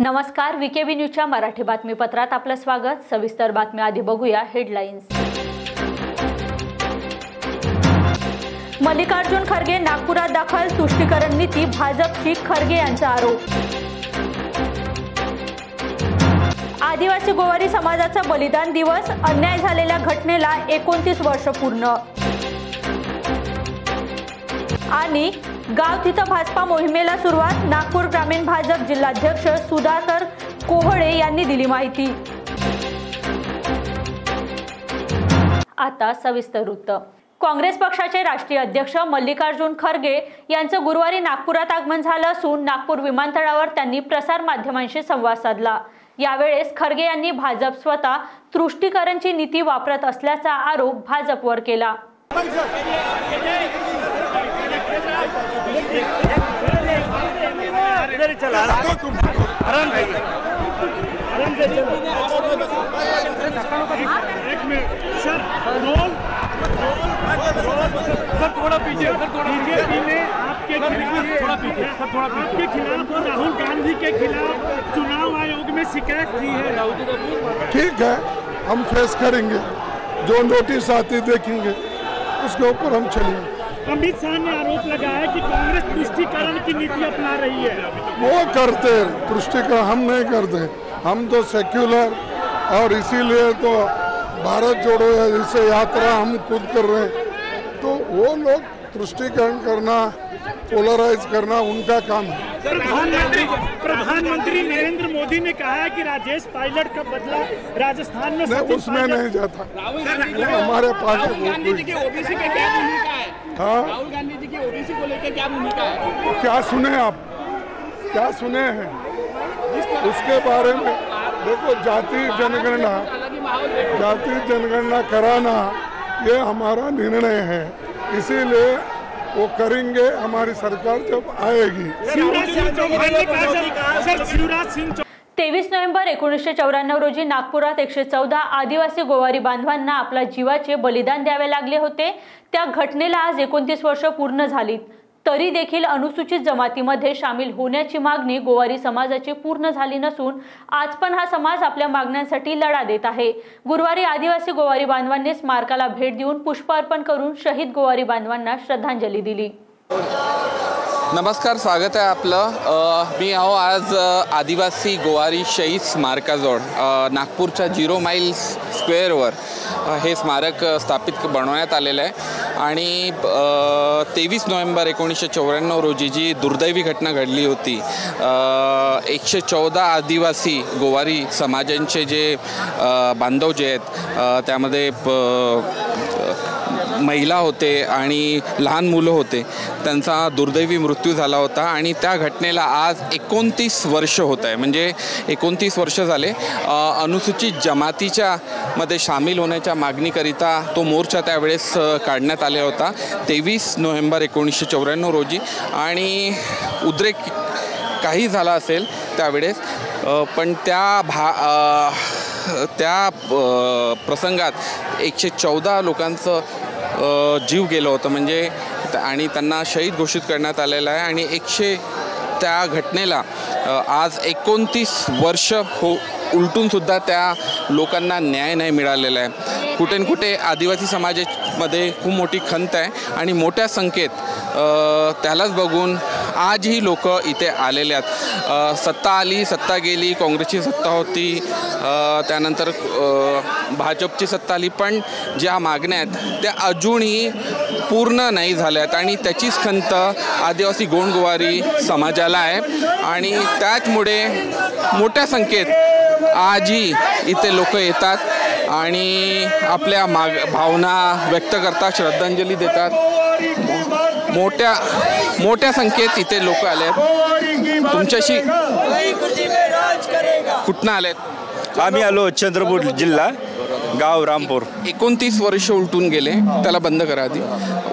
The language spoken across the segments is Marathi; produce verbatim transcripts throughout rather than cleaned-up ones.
नमस्कार, वीकेबी न्यूजच्या मराठी बातमीपत्रात आपलं स्वागत। सविस्तर बातम्या आधी बघूया हेडलाईन्स। मल्लिकार्जुन खरगे नागपुरात दाखल, तुष्टीकरण नीती भाजपची, खरगे यांचा आरोप। आदिवासी गोवारी समाजाचा बलिदान दिवस, अन्याय झालेल्या घटनेला एकोणतीस वर्ष पूर्ण। आणि गाव तिथं भाजपा मोहिमेला सुरुवात, नागपूर ग्रामीण भाजप जिल्हाध्यक्ष सुधाकर कोहळे यांनी दिली माहिती। आता सविस्तर वृत्त। काँग्रेस पक्षाचे राष्ट्रीय अध्यक्ष मल्लिकार्जुन खरगे यांचं गुरुवारी नागपुरात आगमन झालं असून नागपूर विमानतळावर त्यांनी प्रसार माध्यमांशी संवाद साधला। यावेळेस खरगे यांनी भाजप स्वतः तुष्टीकरणची नीती वापरत असल्याचा आरोप भाजपवर केला। सर थोड़ा पीछे, बीजेपी ने आपके खिलाफ थोड़ा पीछे सर थोड़ा आपके खिलाफ और राहुल गांधी के खिलाफ चुनाव आयोग में शिकायत की है। ठीक है, हम फेस करेंगे, जो नोटिस आती देखेंगे उसके ऊपर हम चलेंगे। अमित शाह ने आरोप लगाया कि कांग्रेस तुष्टीकरण की नीति अपना रही है। वो करते तुष्टीकरण, हम नहीं करते, हम तो सेक्युलर, और इसीलिए तो भारत जोड़ो जैसे यात्रा हम खुद कर रहे हैं। तो वो लोग तुष्टीकरण करना, पोलराइज करना उनका काम है। प्रधानमंत्री प्रधानमंत्री नरेंद्र मोदी ने कहा है कि राजेश पायलट का बदला राजस्थान में नहीं, उसमें नहीं जाता। हमारे पास गांधी जी की ओबीसी के क्या भूमिका है? हाँ, राहुल गांधी जी की ओबीसी को लेकर क्या भूमिका है? क्या सुने आप, क्या सुने हैं उसके बारे में? देखो, जाति जनगणना जाति जनगणना कराना ये हमारा निर्णय है, इसीलिए वो करेंगे हमारी सरकार जब आएगी। तेवीस नोव्हेंबर एकोणीसशे चौऱ्याण्णव रोजी नागपुरात एकशे चौदा आदिवासी गोवारी बांधवांना आपल्या जीवाचे बलिदान द्यावे लागले होते। त्या घटनेला आज एकोणतीस वर्ष पूर्ण झालीत, तरी देखील अनुसूचित जमातीमध्ये सामील होण्याची मागणी गोवारी समाजाची पूर्ण झाली नसून आज पण हा समाज आपल्या मागण्यांसाठी लढा देत आहे। गुरुवारी आदिवासी गोवारी बांधवांनी स्मारकाला भेट देऊन पुष्प अर्पण करून शहीद गोवारी बांधवांना श्रद्धांजली दिली। नमस्कार, स्वागत आहे आपलं। मी आहो आज आदिवासी गोवारी शहीद स्मारकाजवळ नागपूरच्या झिरो माईल स्क्वेअरवर हे स्मारक स्थापित बनवण्यात आलेलं आहे। आणि तेवीस नोव्हेंबर एकोणीसशे चौऱ्याण्णव रोजी जी दुर्दैवी घटना घडली होती, एकशे चौदा आदिवासी गोवारी समाजांचे जे बांधव जे आहेत त्यामध्ये महिला होते आणि लहान मुलं होते, त्यांचा दुर्दैवी मृत्यू झाला होता। आणि त्या घटनेला आज एकोणतीस वर्ष होत आहे, म्हणजे एकोणतीस वर्ष झाले। अनुसूचित जमातीच्या मध्ये सामील होण्याच्या मागणीकरिता तो मोर्चा त्यावेळेस काढण्यात आला होता तेवीस नोव्हेंबर एकोणीसशे चौऱ्याण्णव रोजी। आणि उद्रेक काही झाला असेल त्यावेळेस, पण त्या भा त्या प्रसंगात एकशे चौदा लोकांचं जीव गेलं होतं, म्हणजे आणि त्यांना शहीद घोषित करण्यात आलेलं आहे। आणि एकशे त्या घटनेला आज एकोणतीस वर्ष हो उलटूनसुद्धा त्या लोकांना न्याय नाही मिळालेला आहे। कुठे न कुठे आदिवासी समाजामध्ये खूप मोठी खंत आहे आणि मोठ्या संख्येत त्यालाच बघून आजही लोक इथे आलेले आहेत। सत्ता आली, सत्ता गेली, काँग्रेसची सत्ता होती, त्यानंतर भाजपची सत्ता आली, पण ज्या मागण्या आहेत त्या अजूनही पूर्ण नाही झाल्यात आणि त्याचीच खंत आदिवासी गोंडगोवारी समाजाला आहे। आणि त्याचमुळे मोठ्या संख्येत आजही इथे लोक येतात आणि आपल्या माग भावना व्यक्त करतात, श्रद्धांजली देतात। मोठ्या मोठ्या संख्येत इथे लोक आले आहेत। तुमच्याशी कुठनं आलेत? आम्ही आलो चंद्रपूर जिल्हा, गाव रामपूर। एकोणतीस वर्ष उलटून गेले, त्याला बंद करा आधी।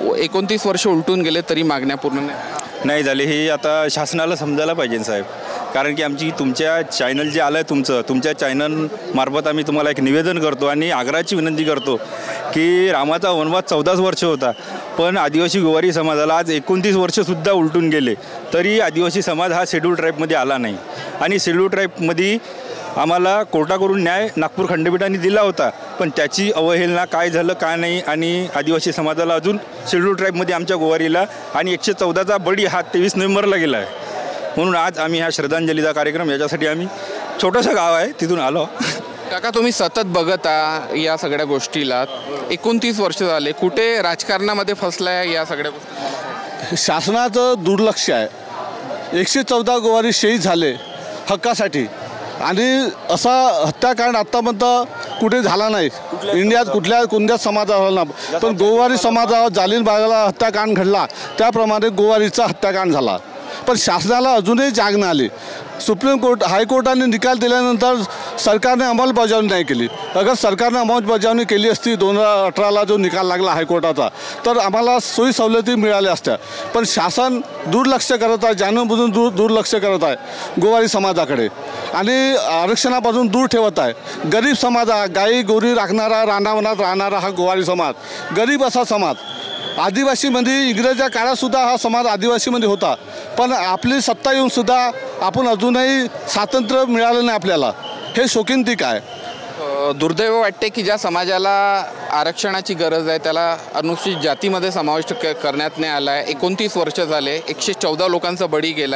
एकोणतीस वर्ष उलटून गेले तरी मागण्या पूर्ण नाही नाही झाली, ही आता शासनाला समजायला पाहिजे साहेब। कारण की आमची तुमच्या चॅनल जे आलं आहे तुमचं तुमच्या चॅनलमार्फत आम्ही तुम्हाला एक निवेदन करतो आणि आग्रहाची विनंती करतो की रामाचा वनवास चौदाच वर्ष होता, पण आदिवासी गोवारी समाजाला आज एकोणतीस वर्षसुद्धा उलटून गेले तरी आदिवासी समाज हा शेड्यूल ट्राईबमध्ये आला नाही. आणि शेड्यूल ट्राईबमध्ये आम्हाला कोर्टाकडून न्याय नागपूर खंडपीठाने दिला होता, पण त्याची अवहेलना काय झालं काय नाही आणि आदिवासी समाजाला अजून शेड्यूल ट्राईबमध्ये आमच्या गोवारीला आणि एकशे चौदाचा बळी हा तेवीस नोव्हेंबरला गेला आहे. म्हणून आज आम्ही हा श्रद्धांजलीचा कार्यक्रम याच्यासाठी आम्ही छोटंसं गाव आहे तिथून आलो. काका, तुम्ही सतत बघता या सगळ्या गोष्टीला, एकोणतीस वर्ष झाले, कुठे राजकारणामध्ये फसलाय या सगळ्या गोष्टी? शासनाचं दुर्लक्ष आहे. एकशे चौदा गोवारी शहीद झाले हक्कासाठी आणि असा हत्याकांड आत्तापर्यंत कुठे झाला नाही इंडियात, कुठल्या कोणत्याच समाजाला ना, पण गोवारी समाजावर जालियनवाला हत्याकांड घडला त्याप्रमाणे गोवारीचा हत्याकांड झाला. पण शासनाला अजूनही जाग नाही आली. सुप्रीम कोर्ट हायकोर्टाने निकाल दिल्यानंतर सरकारने अंमलबजावणी नाही केली. अगर सरकारने अंमलबजावणी केली असती दोन हजार अठराला जो निकाल लागला हायकोर्टाचा, तर आम्हाला सोयी सवलती मिळाल्या असत्या. पण शासन दुर्लक्ष करत आहे, जाणूनबुजून दूर दुर्लक्ष करत आहे गोवारी समाजाकडे आणि आरक्षणापासून दूर ठेवत आहे. गरीब समाज हा, गाई गोरी राखणारा, रानावनात राहणारा हा गोवारी समाज, गरीब असा समाज. आदिवासीमध्ये इंग्रजाच्या काळातसुद्धा हा समाज आदिवासीमध्ये होता, पण आपली सत्ता येऊनसुद्धा आपण अजूनही स्वातंत्र्य मिळालं नाही आपल्याला. हे शोकीनतिक आहे. दुर्दैव वाटते की ज्या समाजाला आरक्षणाची गरज आहे त्याला अनुसूचित जातीमध्ये समाविष्ट क करण्यात नाही आला आहे. एकोणतीस वर्ष झाले, एकशे चौदा लोकांचा बळी गेला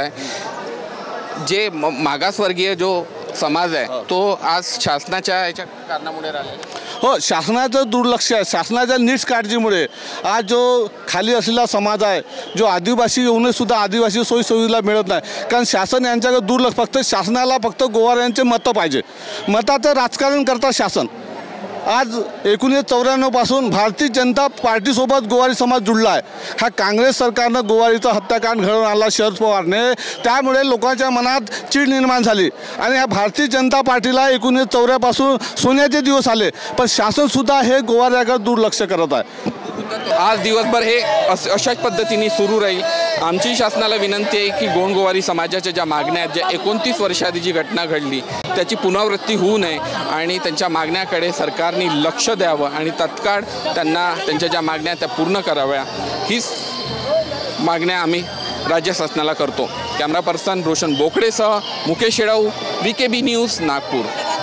आहे. जे म मागासवर्गीय जो समाज आहे तो आज शासनाच्या याच्या कारणामुळे राहिला. हो, शासनाचं दुर्लक्ष आहे. शासनाच्या नीट काळजीमुळे आज जो खाली असलेला समाज आहे, जो आदिवासी येऊनसुद्धा आदिवासी सोयीसुविधा मिळत नाही, कारण शासन यांच्याकडे दुर्लक्ष. फक्त शासनाला फक्त गोवाऱ्यांचे मतं पाहिजे, मताचं राजकारण करतात शासन. आज एकोणीसशे चौऱ्याण्णवपासून भारतीय जनता पार्टीसोबत गोवारी समाज जुळला आहे. हा काँग्रेस सरकारनं गोवारीचा हत्याकांड घडवून आणला शरद पवारने, त्यामुळे लोकांच्या मनात चीड निर्माण झाली आणि ह्या भारतीय जनता पार्टीला एकोणीसशे चौऱ्यापासून सोन्याचे दिवस आले, पण शासनसुद्धा हे गोवाऱ्याकडे दुर्लक्ष करत आहे. आज दिवसभर हे अस अशाच पद्धतीने सुरू राहील. आमची शासनाला विनंती आहे की गोंडगोवारी समाजाच्या ज्या मागण्या आहेत, ज्या एकोणतीस वर्षाआधी जी घटना घडली त्याची पुनरावृत्ती होऊ नये आणि त्यांच्या मागण्याकडे सरकारने लक्ष द्यावं आणि तत्काळ त्यांना त्यांच्या ज्या मागण्या त्या पूर्ण कराव्या, हीच मागण्या आम्ही राज्य शासनाला करतो. कॅमेरा पर्सन रोशन बोकडेसह Mukesh Shelau, V K B news, Nagpur.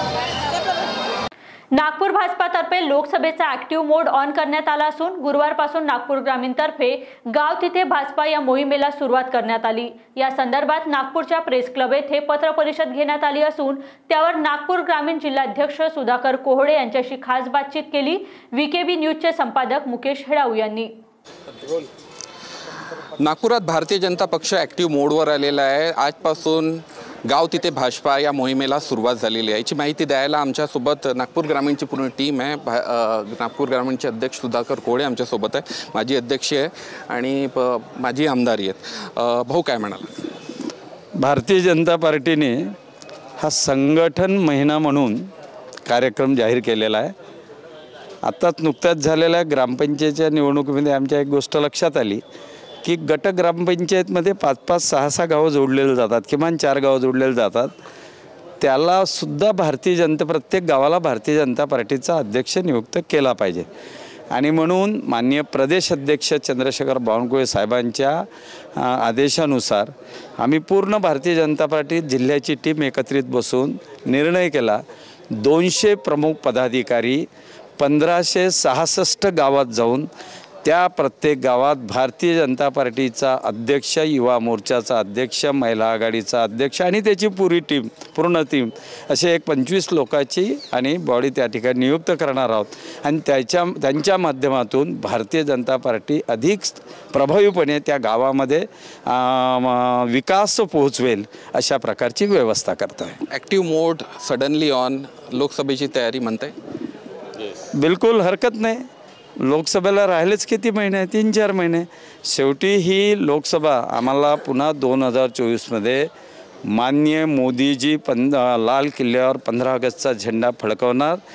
Nagpur भाजपातर्फे लोकसभेचा ऍक्टिव्ह मोड ऑन करण्यात आला असून गुरुवारपासून नागपूर ग्रामीणतर्फे गाव तिथे भाजपा या मोहिमेला सुरुवात करण्यात आली. या संदर्भात नागपूरच्या प्रेस क्लब येथे पत्र परिषद घेण्यात आली असून त्यावर नागपूर ग्रामीण जिल्हाध्यक्ष सुधाकर कोहळे यांच्याशी खास बातचीत केली. व्ही के बी न्यूजचे संपादक मुकेश हेडाऊ यांनी. नागपुरात भारतीय जनता पक्ष ॲक्टिव्ह मोडवर आलेला आहे. आजपासून गाव तिथे भाजपा या मोहिमेला सुरुवात झालेली आहे. याची माहिती द्यायला आमच्यासोबत नागपूर ग्रामीणची पूर्ण टीम आहे. नागपूर ग्रामीणचे अध्यक्ष सुधाकर कोहळे आमच्यासोबत आहे, माजी अध्यक्ष आहे आणि माजी आमदारी आहेत. भाऊ, काय म्हणाला? भारतीय जनता पार्टीने हा संघटन महिना म्हणून कार्यक्रम जाहीर केलेला आहे. आत्ताच नुकत्याच झालेल्या ग्रामपंचायतच्या निवडणुकीमध्ये आमच्या एक गोष्ट लक्षात आली की गट ग्रामपंचायतमध्ये पाच पाच सहा सहा गावं जोडलेले जातात, किमान चार गावं जोडलेले जातात. त्यालासुद्धा भारतीय जनता प्रत्येक गावाला भारतीय जनता पार्टीचा अध्यक्ष नियुक्त केला पाहिजे आणि म्हणून माननीय प्रदेश अध्यक्ष चंद्रशेखर बावनकुळे साहेबांच्या आदेशानुसार आम्ही पूर्ण भारतीय जनता पार्टी जिल्ह्याची टीम एकत्रित बसून निर्णय केला. दोनशे प्रमुख पदाधिकारी पंधराशे सहासष्ट गावात जाऊन त्या प्रत्येक गावात भारतीय जनता पार्टीचा अध्यक्ष, युवा मोर्चाचा अध्यक्ष, महिला आघाडीचा अध्यक्ष आणि त्याची पुरी टीम पूर्ण टीम असे एक पंचवीस लोकांची आणि बॉडी त्या ठिकाणी नियुक्त करणार आहोत आणि त्याच्या त्यांच्या माध्यमातून भारतीय जनता पार्टी अधिक प्रभावीपणे त्या गावामध्ये विकास पोहोचवेल अशा प्रकारची व्यवस्था करत आहे. ॲक्टिव्ह मोड सडनली ऑन, लोकसभेची तयारी म्हणताय? बिलकुल हरकत नाही. लोकसभेला राहिलेच किती महिने? तीन चार महिने. शेवटी ही लोकसभा आम्हाला पुन्हा दोन हजार चोवीसमध्ये माननीय मोदीजी पंध लाल किल्ल्यावर पंधरा ऑगस्टचा झेंडा फडकवणार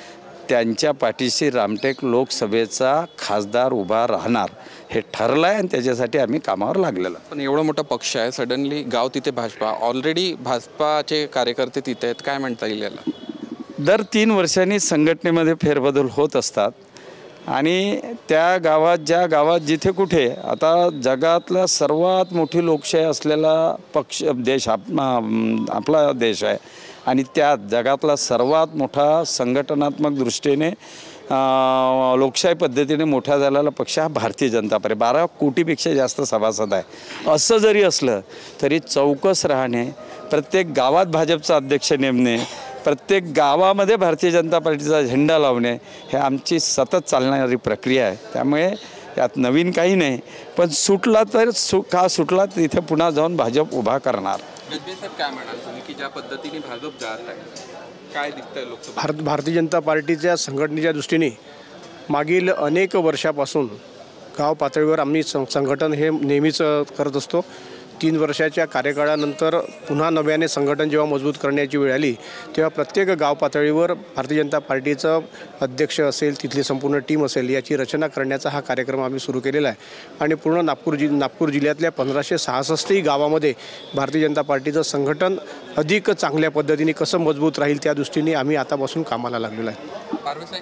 त्यांच्या पाठीशी रामटेक लोकसभेचा खासदार उभा राहणार हे ठरलं आहे आणि त्याच्यासाठी आम्ही कामावर लागलेलो. पण एवढा मोठा पक्ष आहे, सडनली गाव तिथे भाजपा, ऑलरेडी भाजपाचे कार्यकर्ते तिथे आहेत, काय म्हणता येईल याला? दर तीन वर्षांनी संघटनेमध्ये फेरबदल होत असतात आणि त्या गावात ज्या गावात जिथे कुठे आता जगातला सर्वात मोठी लोकशाही असलेला पक्ष देश आप आपला देश आहे आणि त्या जगातला सर्वात मोठा संघटनात्मक दृष्टीने लोकशाही पद्धतीने मोठा झालेला पक्ष हा भारतीय जनता पार्टी, बारा कोटीपेक्षा जास्त सभासद आहे. असं जरी असलं तरी चौकस राहणे, प्रत्येक गावात भाजपचा अध्यक्ष नेमणे, प्रत्येक गावामध्ये भारतीय जनता पार्टीचा झेंडा लावणे हे आमची सतत चालणारी प्रक्रिया आहे. त्यामुळे यात नवीन काही नाही, पण सुटला तर सु का सुटला तर इथे पुन्हा जाऊन भाजप उभा करणार. काय म्हणाल तुम्ही की ज्या पद्धतीने भाजप जात आहे, काय दिसतंय लोकसभा? भारत भारतीय जनता पार्टीच्या संघटनेच्या दृष्टीने मागील अनेक वर्षापासून गाव पातळीवर आम्ही सं संघटन हे नेहमीच करत असतो. तीन वर्षाच्या कार्यकाळानंतर पुन्हा नव्याने संघटन जेव्हा मजबूत करण्याची वेळ आली तेव्हा प्रत्येक गाव पातळीवर भारतीय जनता पार्टीचं अध्यक्ष असेल, तिथली संपूर्ण टीम असेल, याची रचना करण्याचा हा कार्यक्रम आम्ही सुरू केलेला आहे. आणि पूर्ण नागपूर जि नागपूर जिल्ह्यातल्या पंधराशे सहासष्टही गावामध्ये भारतीय जनता पार्टीचं संघटन अधिक चांगल्या पद्धतीने कसं मजबूत राहील त्या दृष्टीने आम्ही आतापासून कामाला लागलेलो आहे.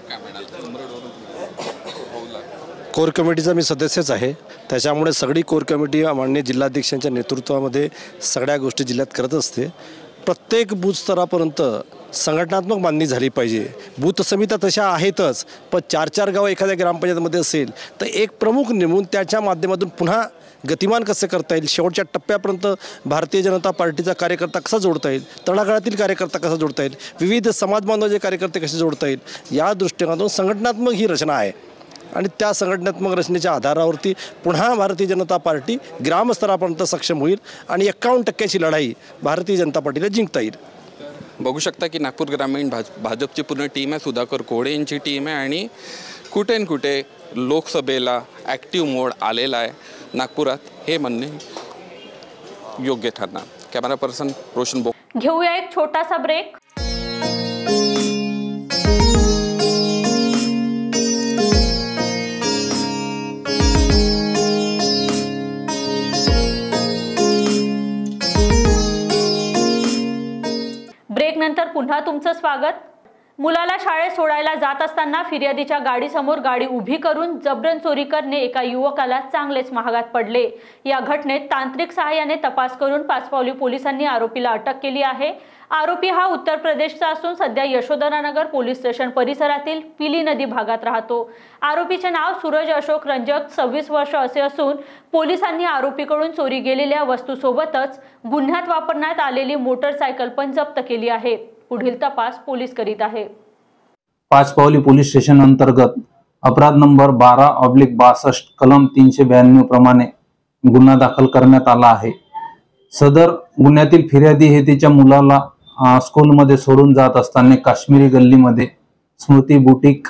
कोर कमिटीचा मी सदस्यच आहे, त्याच्यामुळे सगळी कोर कमिटी माननीय जिल्हाध्यक्षांच्या नेतृत्वामध्ये सगळ्या गोष्टी जिल्ह्यात करत असते. प्रत्येक बूथ स्तरापर्यंत संघटनात्मक बांधणी झाली पाहिजे. बूथ समित्या तशा आहेतच, पण चार चार गावं एखाद्या ग्रामपंचायतीमध्ये असेल तर एक प्रमुख नेमून त्याच्या माध्यमातून पुन्हा गतिमान कसं करता येईल, शेवटच्या टप्प्यापर्यंत भारतीय जनता पार्टीचा कार्यकर्ता कसा जोडता येईल, तळागाळातील कार्यकर्ता कसा जोडता येईल, विविध समाजबांधवाचे कार्यकर्ते कसे जोडता येईल, या दृष्टिकोनातून संघटनात्मक ही रचना आहे. आणि त्या संघटनात्मक रचनेच्या आधारावरती पुन्हा भारतीय जनता पार्टी ग्रामस्तरापर्यंत सक्षम होईल आणि एक्कावन्न टक्क्याची लढाई भारतीय जनता पार्टीला जिंकता येईल. बघू शकता की नागपूर ग्रामीण भाज भाजपची पूर्ण टीम आहे, सुधाकर कोडे यांची टीम आहे आणि कुठे न कुठे लोकसभेला ॲक्टिव्ह मोड आलेला आहे नागपुरात, हे म्हणणे योग्य ठरणार. कॅमेरा पर्सन रोशन बो. घेऊया एक छोटासा ब्रेक. ब्रेक नंतर पुन्हा तुमचं स्वागत. मुलाला शाळेत सोडायला जात असताना फिर्यादीच्या गाडीसमोर गाडी उभी करून जबरन चोरी करणे एका युवकाला चांगलेच महागात पडले. या घटनेत तांत्रिक सहाय्याने तपास करून पाचपावली पोलिसांनी आरोपीला अटक केली आहे. आरोपी हा उत्तर प्रदेशचा असून सध्या यशोधरानगर पोलीस स्टेशन परिसरातील पिली नदी भागात राहतो. आरोपीचे नाव सूरज अशोक रंजक, सव्वीस वर्ष असे असून पोलिसांनी आरोपीकडून चोरी गेलेल्या वस्तूसोबतच गुन्ह्यात वापरण्यात आलेली मोटरसायकल पण जप्त केली आहे. पुढील तपास पोलीस करीत आहे. पाचपावली पोलीस स्टेशन अंतर्गत अपराध नंबर बारा ऑब्लिक बासष्ट कलम तीनशे ब्याण्णव प्रमाणे गुन्हा दाखल करण्यात आला आहे. सदर गुन्ह्यातील फिर्यादी हे तिच्या मुलाला स्कूलमध्ये सोडून जात असताना काश्मीरी गल्लीमध्ये स्मृती बुटीक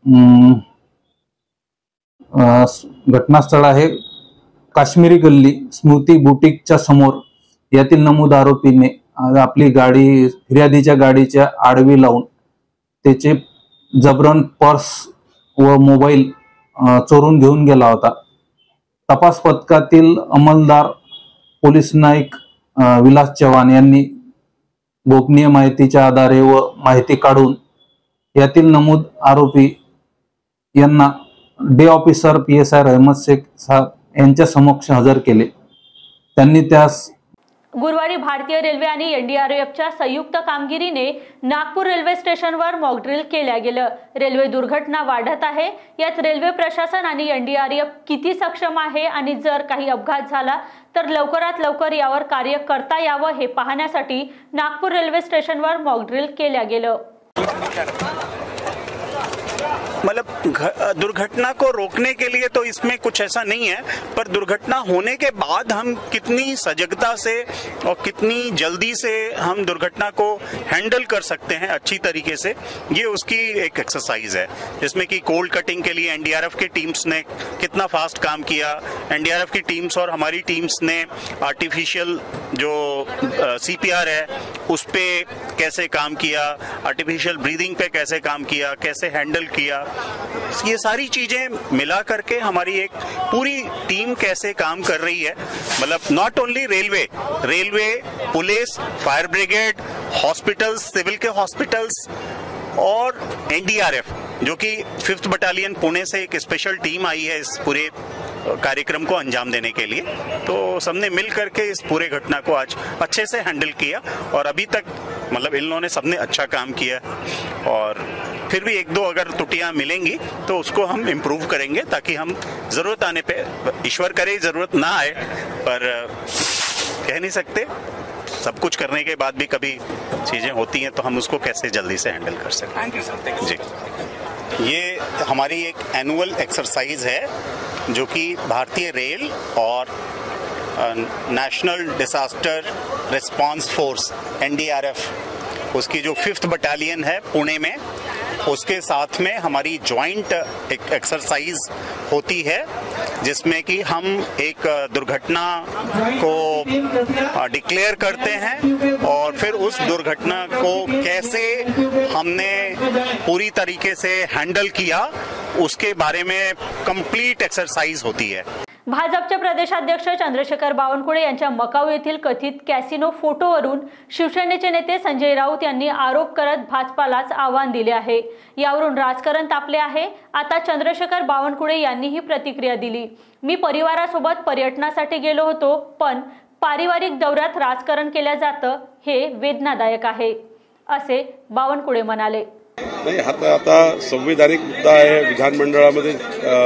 घटनास्थळ आहे काश्मीरी गल्ली स्मृती बुटीकच्या समोर यातील नमूद आरोपीने आपली गाडी फिर्यादीच्या गाडीच्या आडवी लावून त्याचे जबरन पर्स व मोबाईल चोरून घेऊन गेला होता. तपास पथकातील अंमलदार पोलीस नाईक विलास चव्हाण यांनी गोपनीय माहितीच्या आधारे व माहिती काढून यातील नमूद आरोपी यांना day officer P S I Rahmat Shaikh यांच्या समक्ष हजर केले. त्यांनी त्यास गुरुवारी भारतीय रेल्वे आणि एनडीआरएफच्या संयुक्त कामगिरीने नागपूर रेल्वे स्टेशनवर मॉकड्रिल केल्या गेलं. रेल्वे दुर्घटना वाढत आहे. यात रेल्वे प्रशासन आणि एनडीआरएफ किती सक्षम आहे आणि जर काही अपघात झाला तर लवकरात लवकर यावर कार्य करता यावं हे पाहण्यासाठी नागपूर रेल्वे स्टेशनवर मॉकड्रिल केल्या गेलं. मतलब दुर्घटना को रोकने के लिए तो इसमें कुछ ऐसा नहीं है, पर दुर्घटना होने के बाद हम कितनी सजगता से और कितनी जल्दी से हम दुर्घटना को हैंडल कर सकते हैं अच्छी तरीके से, ये उसकी एक एक्सरसाइज है। जिसमें कि कोल्ड कटिंग के लिए एनडीआरएफ की टीम्स ने कितना फास्ट काम किया, एनडीआरएफ की टीम्स और हमारी टीम्स ने आर्टिफिशियल जो सीपीआर है उस पे कैसे काम किया, आर्टिफिशियल ब्रीदिंग पे कैसे काम किया, कैसे हैंडल किया, ये सारी चीजें मिला करके हमारी एक पूरी टीम कैसे काम कर रही है। मतलब not only railway railway police, fire brigade, hospitals, civil के हॉस्पिटल्स और एनडीआरएफ जो कि फिफ्थ बटालियन पुणे से एक स्पेशल टीम आई है इस पूरे कार्यक्रम को अंजाम देने के लिए। तो सबने मिल करके इस पूरे घटना को आज अच्छे से हैंडल किया और अभी तक मतलब इन लोगों ने सबने अच्छा काम किया और फिर भी एक दो अगर त्रुटियां मिलेंगी तो उसको हम इम्प्रूव करेंगे ताकि हम जरूरत आने पे, ईश्वर करे जरूरत ना आए, पर कह नहीं सकते, सब कुछ करने के बाद भी कभी चीजें होती हैं तो हम उसको कैसे जल्दी से हैंडल कर सकते हैं। Thank you sir. जी, ये हमारी एक एनुअल एक्सरसाइज है जो कि भारतीय रेल और national disaster response force NDRF उसकी जो फिफ्थ बटालियन है पुणे में, उसके साथ में हमारी जॉइंट एक एक्सरसाइज होती है जिसमें कि हम एक दुर्घटना को डिक्लेयर करते हैं और फिर उस दुर्घटना को कैसे हमने पूरी तरीके से हैंडल किया उसके बारे में कंप्लीट एक्सरसाइज होती है। भाजपचे प्रदेशाध्यक्ष चंद्रशेखर बावनकुळे यांच्या मकाऊ येथील कथित कॅसिनो फोटोवरून शिवसेनेचे नेते संजय राऊत यांनी आरोप करत भाजपालाच आव्हान दिले आहे। यावरून राजकारण तापले आहे। आता चंद्रशेखर बावनकुळे यांनीही प्रतिक्रिया दिली। मी परिवारासोबत पर्यटनासाठी गेलो होतो, पण पारिवारिक दौऱ्यात राजकारण केले जातं हे वेदनादायक आहे, असे बावनकुळे म्हणाले। नाही, आता आता संवैधानिक मुद्दा आहे, विधानमंडळामध्ये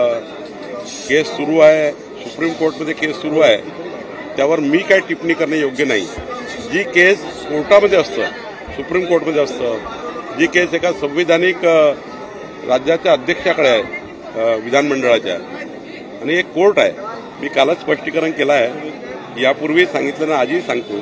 केस सुरू आहे, सुप्रीम कोर्टमध्ये केस सुरू आहे, त्यावर मी काय टिप्पणी करणे योग्य नाही। जी केस कोर्टामध्ये असतं, सुप्रीम कोर्टमध्ये असतं, जी केस एका संवैधानिक राज्याच्या अध्यक्षाकडे आहे विधानमंडळाच्या, आणि एक कोर्ट आहे। मी कालच स्पष्टीकरण केलं आहे, यापूर्वी सांगितलं ना, आजही सांगतो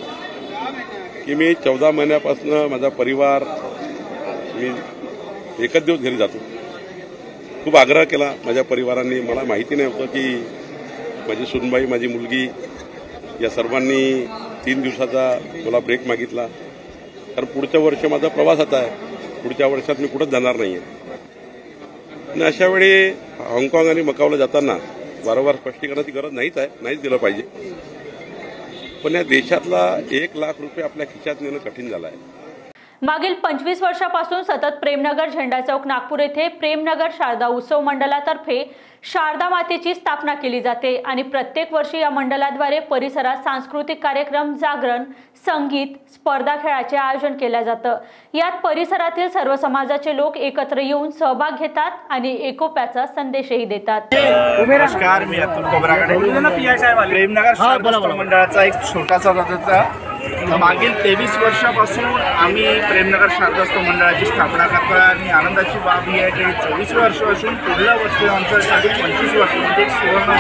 की मी चौदा महिन्यापासून माझा परिवार मी एकच दिवस घरी जातो। खूप आग्रह केला माझ्या परिवारांनी, मला माहिती नाही होतं की माझी सुनबाई, माझी मुलगी या सर्वांनी तीन दिवसाचा मला ब्रेक मागितला, कारण पुढच्या वर्षी माझा प्रवासाचा आहे, पुढच्या वर्षात मी कुठंच जाणार नाही आहे। आणि अशा वेळी हाँगकाँग आणि मकाऊला जाताना वारंवार स्पष्टीकरणाची गरज नाहीच आहे, नाहीच दिलं पाहिजे, पण या देशातला एक लाख रुपये आपल्या खिशात नेणं कठीण झालं आहे। मागील पंचवीस वर्षापासून सतत प्रेमनगर झेंडा चौक नागपूर येथे प्रेमनगर शारदा उत्सव मंडळातर्फे शारदा मातेची स्थापना केली जाते आणि प्रत्येक वर्षी या मंडळाद्वारे परिसरात सांस्कृतिक कार्यक्रम, जागरण, संगीत, स्पर्धा खेळाचे आयोजन केले जातं। यात परिसरातील सर्व समाजाचे लोक एकत्र येऊन सहभाग घेतात आणि एकोप्याचा संदेशही देतात। नमस्कार, मी अतुल कोबराकडे, प्रेमनगर शारदा मंडळाचा एक छोटासा दादाचा मागील तेवीस वर्षापासून आम्ही प्रेमनगर शारदास्तव मंडळाची स्थापना करतो आणि आनंदाची बाब ही आहे की चोवीस वर्ष असून पुढल्या वर्षी आमच्यासाठी पंचवीस वर्ष म्हणजे एक सुवर्ण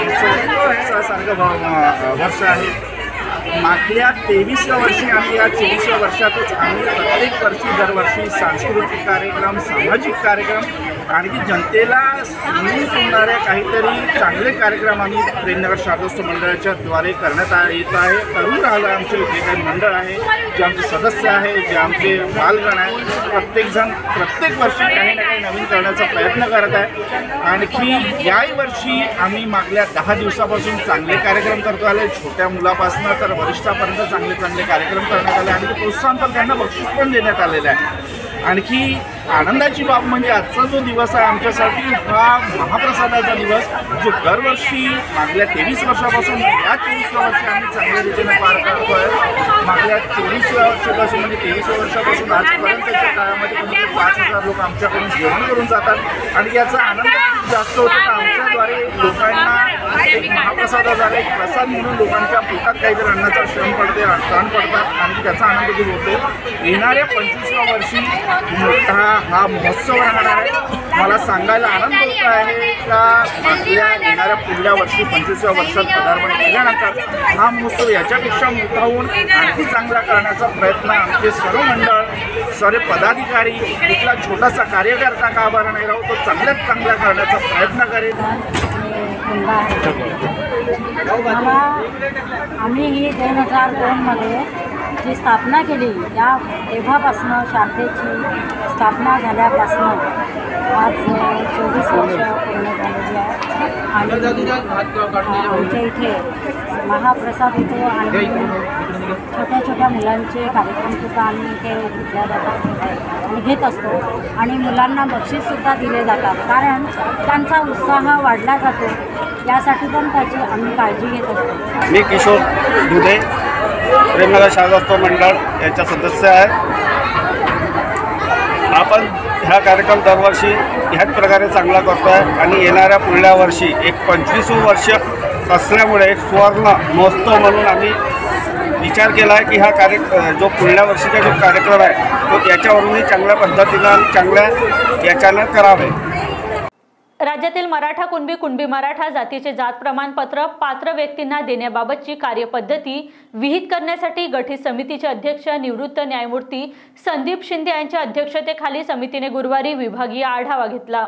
उत्सवासारखं वर्ष आहे। मागल्या तेवीसव्या वर्षी आणि या चोवीसव्या वर्षातच आम्ही प्रत्येक वर्षी दरवर्षी सांस्कृतिक कार्यक्रम, सामाजिक कार्यक्रम आणि जनतेला समजून सांगणाऱ्या काहीतरी चांगले कार्यक्रम आम्ही प्रेमनगर शारदास्तव मंडळाच्या द्वारे करण्यात येत आहे, करून राहिलं। आमचे जे काही मंडळ आहे, जे आमचे सदस्य आहे, जे आमचे बालगण आहे, प्रत्येकजण प्रत्येक वर्षी काही ना काही नवीन करण्याचा प्रयत्न करत आहे। आणखी याही वर्षी आम्ही मागल्या दहा दिवसापासून चांगले कार्यक्रम करतो आले, छोट्या मुलापासून तर वरिष्ठापर्यंत चांगले चांगले कार्यक्रम करण्यात आले आणि प्रोत्साहन पण त्यांना बक्षीस पण देण्यात आलेलं आहे। आणखी आनंदाची बाब म्हणजे आजचा जो दिवस आहे आमच्यासाठी हा महाप्रसादाचा दिवस, जो दरवर्षी मागल्या तेवीस वर्षापासून या चोवीसव्या वर्षी आम्ही चांगल्या रीतीने पार करतो आहे। मागल्या चोवीसव्या वर्षापासून म्हणजे तेवीसव्या वर्षापासून आजपर्यंतच्या काळामध्ये कमी पाच हजार लोक आमच्याकडून जेवण करून जातात आणि याचा आनंद खूप जास्त होतो का आमच्याद्वारे लोकांना एक महाप्रसादाद्वारे एक प्रसाद म्हणून लोकांच्या पोटात काहीतरी अन्नाचा श्रम पडते, प्राण पडतात आणि त्याचा आनंद खूप होतो। येणाऱ्या पंचवीसव्या वर्षी मोठा हा महोत्सव राहणार आहे. मला सांगायला आनंद होत आहे का आपल्या येणाऱ्या पुढल्या वर्षी पंचवीसव्या वर्षात पदार्पण केल्यानंतर हा महोत्सव याच्यापेक्षा मोठा होऊन आणखी चांगला करण्याचा प्रयत्न आमचे सर्व मंडळ, सर्व पदाधिकारी, इथला छोटासा कार्यकर्ता का बरा नाही राहू, तो चांगल्यात चांगला करण्याचा प्रयत्न करेल. मला आम्ही ही दोन हजार दोनमध्ये जी स्थापना केली, या तेव्हापासनं शाखेची स्थापना झाल्यापासनं आज चोवीस वर्ष पूर्ण झालेली आहे. आणि आमच्या इथे महाप्रसाद होतो आणि छोट्या छोट्या मुलांचे कार्यक्रमसुद्धा आम्ही इथे घेतल्या जातात आणि घेत असतो. आणि मुलांना बक्षीससुद्धा दिले जातात, कारण त्यांचा उत्साह वाढला जातो, यासाठी पण त्याची आम्ही काळजी घेत असतो. मी किशोर दुधे, प्रेमनगर शाळास्तव मंडळ याचा सदस्य आहे. आपण हा कार्यक्रम दरवर्षी ह्याच प्रकारे चांगला करतो आहे आणि येणाऱ्या पुढल्या वर्षी एक पंचवीसवं वर्ष असल्यामुळे एक सुवर्ण महोत्सव म्हणून आम्ही विचार केला आहे की हा कार्य जो पुढल्या वर्षीचा जो कार्यक्रम आहे तो याच्यावरूनही चांगल्या पद्धतीनं आणि चांगल्या याच्यानं करावे. राज्यातील मराठा कुणबी कुणबी मराठा जातीचे जात प्रमाणपत्र पात्र व्यक्तींना देण्याबाबतची कार्यपद्धती विहित करण्यासाठी गठीत समितीचे अध्यक्ष निवृत्त न्यायमूर्ती संदीप शिंदे यांच्या अध्यक्षतेखाली समितीने गुरुवारी विभागीय आढावा घेतला.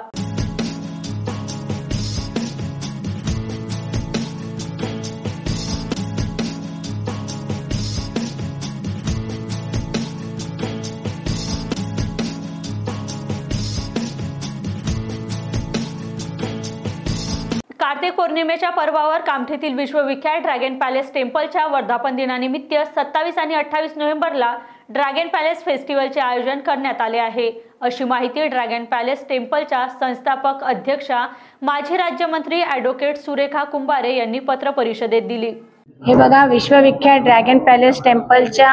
कार्तिक पौर्णिमेच्या पर्वावर कामठीतील विश्वविख्यात ड्रॅगन पॅलेस टेम्पलच्या वर्धापन दिनानिमित्त सत्तावीस आणि अठ्ठावीस नोव्हेंबरला ड्रॅगन पॅलेस फेस्टिवलचे आयोजन करण्यात आले आहे, अशी माहिती ड्रॅगन पॅलेस टेम्पलच्या संस्थापक अध्यक्षा माजी राज्यमंत्री ॲडव्होकेट सुरेखा कुंभारे यांनी पत्र परिषदेत दिली. हे बघा, विश्वविख्यात ड्रॅगन पॅलेस टेम्पलच्या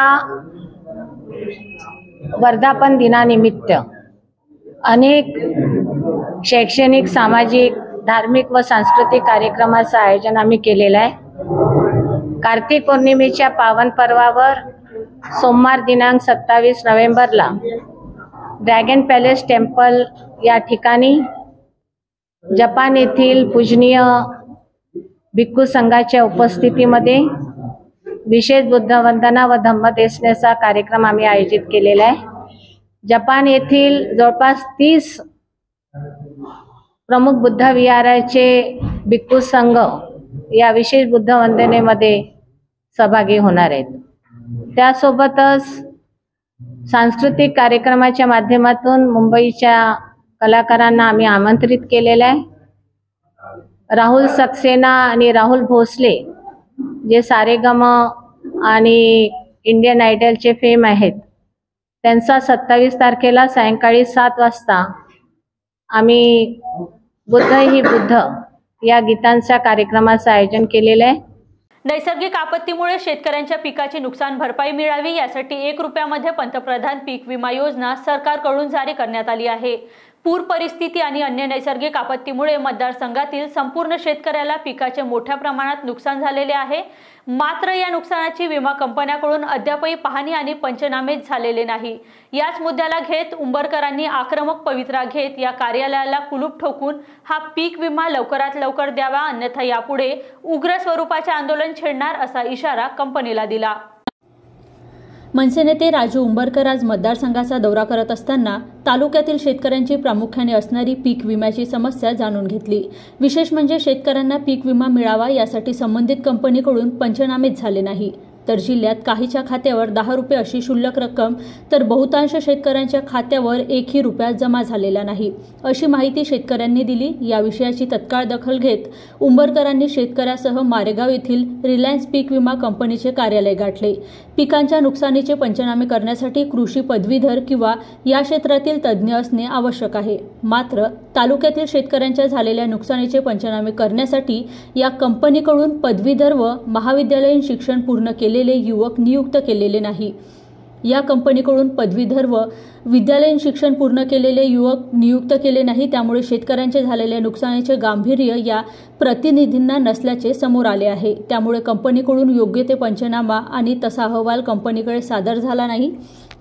वर्धापन दिनानिमित्त अनेक शैक्षणिक, सामाजिक, धार्मिक व सांस्कृतिक कार्यक्रमाचं आयोजन आम्ही केलेलं आहे. कार्तिक पौर्णिमेच्या पावन पर्वावर सोमवार दिनांक सत्तावीस नोव्हेंबरला ड्रॅगन पॅलेस टेम्पल या ठिकाणी जपान येथील पूजनीय भिक्खू संघाच्या उपस्थितीमध्ये विशेष बुद्धवंदना व धम्मदेसनेचा कार्यक्रम आम्ही आयोजित केलेला आहे. जपान येथील जवळपास तीस प्रमुख बुद्ध विहाराचे भिक्खू संघ या विशेष बुद्ध वंदनेमध्ये सहभागी होणार आहेत. त्यासोबतच सांस्कृतिक कार्यक्रमाच्या माध्यमातून मुंबईच्या कलाकारांना आम्ही आमंत्रित केलेलं आहे. राहुल सक्सेना आणि राहुल भोसले जे सारेगम आणि इंडियन आयडलचे फेम आहेत, त्यांचा सत्तावीस तारखेला सायंकाळी सात वाजता आम्ही बुद्ध ही बुद्ध या गीतांच्या कार्यक्रमाचं आयोजन केलेलं आहे. नैसर्गिक आपत्तीमुळे शेतकऱ्यांच्या पिकाची नुकसान भरपाई मिळावी यासाठी एक रुपयामध्ये पंतप्रधान पीक विमा योजना सरकारकडून जारी करण्यात आली आहे. पूर परिस्थिती आणि अन्य नैसर्गिक आपत्तीमुळे मतदारसंघातील संपूर्ण शेतकऱ्याला पिकाचे मोठ्या प्रमाणात नुकसान झालेले आहे. मात्र या नुकसानाची विमा कंपन्यांकडून अद्यापही पाहणी आणि पंचनामे झालेले नाही. याच मुद्द्याला घेत उंबरकरांनी आक्रमक पवित्रा घेत या कार्यालयाला कुलूप ठोकून हा पीक विमा लवकरात लवकर द्यावा, अन्यथा यापुढे उग्र स्वरूपाचे आंदोलन छेडणार असा इशारा कंपनीला दिला. मनसे नेते राजू उंबरकर आज मतदारसंघाचा दौरा करत असताना तालुक्यातील शेतकऱ्यांची प्रामुख्याने असणारी पीक विम्याची समस्या जाणून घेतली. विशेष म्हणजे शेतकऱ्यांना पीक विमा मिळावा यासाठी संबंधित कंपनीकडून पंचनामेच झाले नाही. तर जिल्ह्यात काहीच्या खात्यावर दहा रुपये अशी शुल्लक रक्कम तर बहुतांश शेतकऱ्यांच्या खात्यावर एकही रुपया जमा झालेला नाही, अशी माहिती शेतकऱ्यांनी दिली. या विषयाची तत्काळ दखल घेत उंबरकरांनी शेतकऱ्यासह मारेगाव येथील रिलायन्स पीक विमा कंपनीचे कार्यालय गाठले. पिकांच्या नुकसानीचे पंचनामे करण्यासाठी कृषी पदवीधर किंवा या क्षेत्रातील तज्ज्ञ असणे आवश्यक आहे. मात्र तालुक्यातील शेतकऱ्यांच्या झालेल्या नुकसानीचे पंचनामे करण्यासाठी या कंपनीकडून पदवीधर व महाविद्यालयीन शिक्षण पूर्ण केले युवक नियुक्त केलेले नाही. या कंपनीकडून पदवीधर व विद्यालयीन शिक्षण पूर्ण केलेले युवक नियुक्त केले नाही. त्यामुळे शेतकऱ्यांचे झालेल्या नुकसानीचे गांभीर्य या प्रतिनिधींना नसल्याचे समोर आले आहे. त्यामुळे कंपनीकडून योग्य ते पंचनामा आणि तसा अहवाल कंपनीकडे सादर झाला नाही.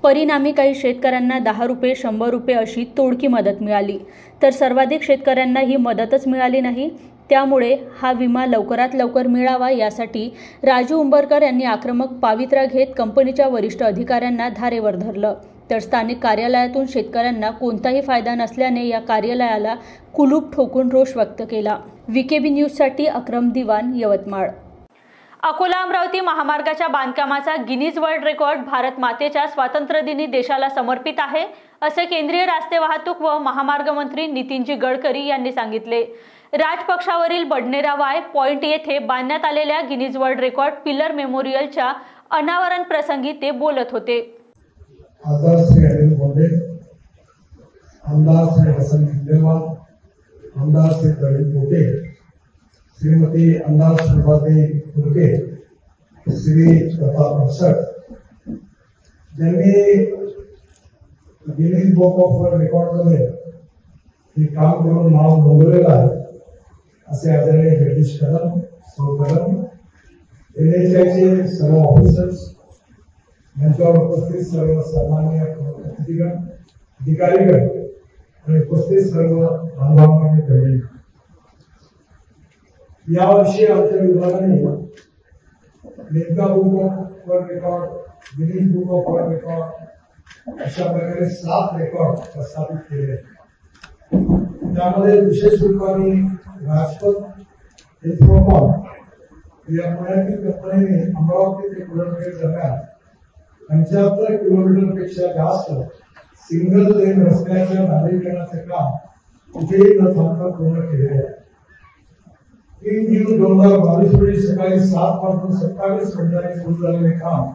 परिणामी काही शेतकऱ्यांना दहा रुपये शंभर रुपये अशी तोडकी मदत मिळाली, तर सर्वाधिक शेतकऱ्यांना ही मदतच मिळाली नाही। त्यामुळे हा विमा लवकरात लवकर मिळावा यासाठी राजू उंबरकर यांनी आक्रमक पावित्र्य घेत कंपनीच्या वरिष्ठ अधिकाऱ्यांना धारेवर धरलं। तर स्थानिक कार्यालयातून शेतकऱ्यांना कोणताही फायदा नसल्याने या कार्यालयाला कुलूप ठोकून रोष व्यक्त केला। व्हीकेबी न्यूजसाठी अक्रम दिवान, यवतमाळ। अकोला अमरावती महामार्गाच्या बांधकामाचा गिनीज वर्ल्ड रेकॉर्ड भारत मातेच्या स्वातंत्र्यदिनी देशाला समर्पित आहे, असे केंद्रीय रस्ते वाहतूक व महामार्ग मंत्री नितीनजी गडकरी यांनी सांगितले। राजपक्षावरील बडनेरा वाय पॉइंट येथे बांधण्यात आलेल्या गिनीज वर्ल्ड रेकॉर्ड पिलर मेमोरियलच्या अनावरण प्रसंगी ते बोलत होते। आमदार श्री अनिल बोंडे, आमदार श्री हसन खंडेलवाल, आमदार श्री प्रवीण पोटे, श्रीमती आमदार शोभाताई फुलके, श्री प्रताप अक्षर ज्यांनी गिनीज बुक ऑफ वर्ल्ड रेकॉर्डमध्ये हे काम करून नाव नोंदवलेलं आहे, असे आदरणीय जगदीश कदम, सौ कदम, एन एच आयचे सर्व ऑफिसर्स, यांच्यावर उपस्थित सर्व सन्माननीय अतिथिगण, अधिकारीगण आणि उपस्थित सर्व बांधवांनी कळले। यावर्षी आमच्या विभागाने नेमका book of world record, Guinness book of world record अशा प्रकारे सात रेकॉर्ड प्रस्थापित केले आहेत। त्यामध्ये विशेष रूपाने राजपथ इन्फोकॉम या पुण्यातील कंपनीने अमरावती ते पुणे दरम्यान पंच्याहत्तर किलोमीटर पेक्षा जास्त सिंगल लेन रस्त्याच्या नागरीकरणाचे काम कुठेही न थांबता पूर्ण केले आहे। तीन जून दोन हजार बावीस रोजी सकाळी सात पासून सत्तावीस मिनिटांनी सुरू झालेले काम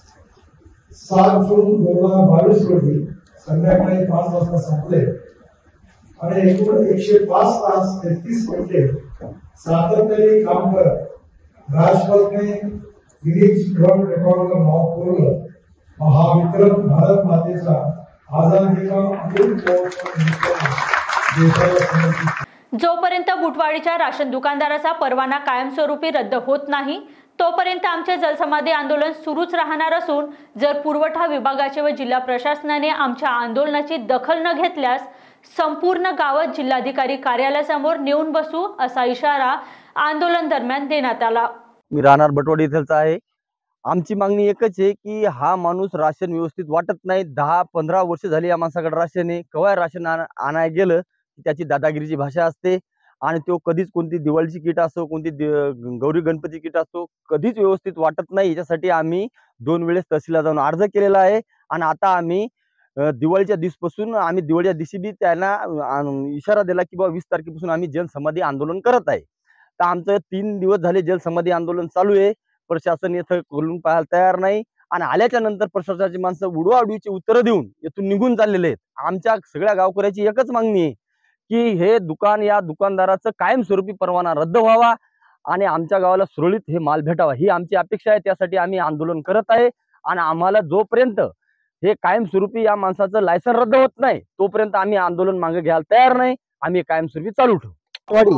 सात जून दोन हजार बावीस रोजी संध्याकाळी पाच वाजता संपले आणि एकूण एकशे पाच तास तेहतीस मिनिटे सातत्याने काम करत राजपथने गिनीज वर्ल्ड रेकॉर्डवर नाव कोरलं। हा विक्रम भारत मातेचा आझादीचा अमृत महोत्सव देशाला समर्पित। जोपर्यंत बुटवाडीच्या राशन दुकानदाराचा परवाना कायमस्वरूपी रद्द होत नाही तोपर्यंत आमचे जलसमाधी आंदोलन सुरूच राहणार असून जर पुरवठा विभागाचे व जिल्हा प्रशासनाने आमच्या आंदोलनाची दखल न घेतल्यास संपूर्ण गावात जिल्हाधिकारी कार्यालयासमोर नेऊन बसू असा इशारा आंदोलन दरम्यान देण्यात आला। मी राहणार बटवाडी इथलचा आहे। आमची मागणी एकच आहे की हा माणूस राशन व्यवस्थित वाटत नाही। दहा पंधरा वर्ष झाली या माणसाकडे राशन आहे, केव्हा राशन आणाय गेलं की त्याची दादागिरीची भाषा असते आणि तो कधीच कोणती दिवाळीची किट असो, कोणती गौरी गणपती किट असो, कधीच व्यवस्थित वाटत नाही। याच्यासाठी आम्ही दोन वेळेस तहसीलला जाऊन अर्ज केलेला आहे आणि आता आम्ही दिवाळीच्या दिवसापासून आम्ही दिवाळीच्या दिवशी बी त्यांना इशारा दिला की बाबा वीस तारखेपासून आम्ही जलसमाधी आंदोलन करत आहे। तर आमचं तीन दिवस झाले जलसमाधी आंदोलन चालू आहे। प्रशासन येथे खोलून पाहायला तयार नाही आणि आल्याच्या नंतर प्रशासनाची माणसं उडवाउडवीची उत्तर देऊन येथून निघून चाललेले आहेत। आमच्या सगळ्या गावकऱ्याची एकच मागणी आहे की हे दुकान या दुकानदाराचं कायमस्वरूपी परवाना रद्द व्हावा आणि आमच्या गावाला सुरळीत हे माल भेटावा ही आमची अपेक्षा आहे। त्यासाठी आम्ही आंदोलन करत आहे आणि आम्हाला जोपर्यंत हे कायमस्वरूपी या माणसाचं लायसन रद्द होत नाही तोपर्यंत आम्ही आंदोलन मागे घ्यायला तयार नाही। आम्ही कायमस्वरूपी चालू ठेवू।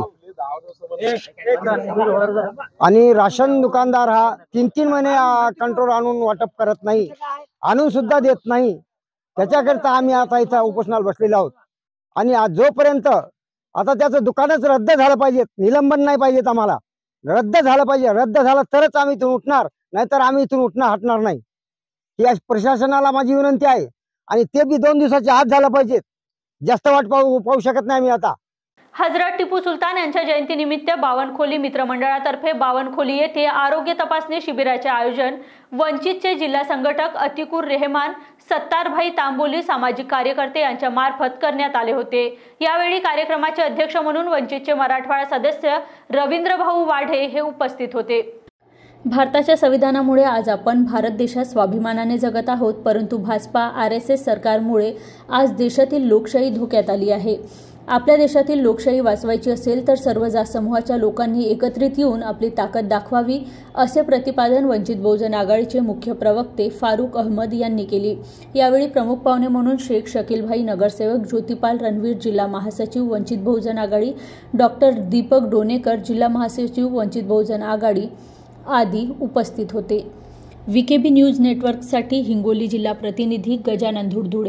आणि राशन दुकानदार हा तीन तीन महिने कंट्रोल आणून वाटप करत नाही, आणून सुद्धा देत नाही। त्याच्याकरता आम्ही आता इथं उपोषणाला बसलेलो आहोत आणि जोपर्यंत आता त्याचं दुकानच रद्द झालं पाहिजे, निलंबन नाही पाहिजेत, आम्हाला रद्द झालं पाहिजे। रद्द झालं तरच आम्ही इथून उठणार, नाहीतर आम्ही इथून उठणार हटणार नाही। ही प्रशासनाला माझी विनंती आहे आणि ते बी दोन दिवसाच्या आत झालं पाहिजे। जास्त वाट पाहू पाहू शकत नाही आम्ही आता। हजरत टिपू सुलतान यांच्या जयंतीनिमित्त बावनखोली मित्रमंडळातर्फे बावनखोली येथे आरोग्य तपासणी शिबिराचे आयोजन वंचितचे जिल्हा संघटक अतिकुर रेहमान, सत्तारभाई तांबोली सामाजिक कार्यकर्ते यांच्या मार्फत करण्यात आले होते। यावेळी कार्यक्रमाचे अध्यक्ष म्हणून वंचितचे मराठवाडा सदस्य रवींद्रभाऊ वाढे हे उपस्थित होते। भारताच्या संविधानामुळे आज आपण भारत देशात स्वाभिमानाने जगत आहोत, परंतु भाजपा आर एस एस सरकारमुळे आज देशातील लोकशाही धोक्यात आली आहे। आपल्या देशातील लोकशाही वाचवायची असेल तर सर्व जात समूहाच्या लोकांनी एकत्रित येऊन आपली ताकद दाखवावी, असे प्रतिपादन वंचित बहुजन आघाडीचे मुख्य प्रवक्ते फारुक अहमद यांनी केले। यावेळी प्रमुख पाहुणे म्हणून शेख शकीलभाई नगरसेवक ज्योतिपाल रणवीर जिल्हा महासचिव वंचित बहुजन आघाडी, डॉक्टर दीपक डोनेकर जिल्हा महासचिव वंचित बहुजन आघाडी आदी उपस्थित होते। व्हीकेबी न्यूज नेटवर्कसाठी हिंगोली जिल्हा प्रतिनिधी गजानन धुडधुडे।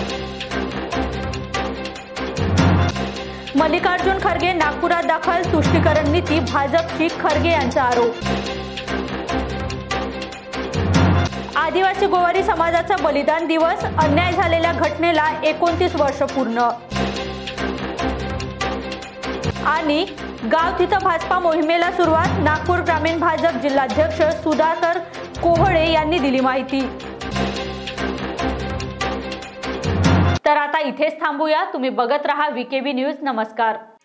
मल्लिकार्जुन खरगे नागपुरात दाखल, तुष्टीकरण नीती भाजपची, खरगे यांचा आरोप। आदिवासी गोवारी समाजाचा बलिदान दिवस, अन्याय झालेल्या घटनेला एकोणतीस वर्ष पूर्ण। आणि गाव तिथं भाजपा मोहिमेला सुरुवात, नागपूर ग्रामीण भाजप जिल्हाध्यक्ष सुधाकर कोहळे यांनी दिली माहिती। तर आता इथेच थांबूया। तुम्ही बघत रहा व्हीकेबी न्यूज। नमस्कार।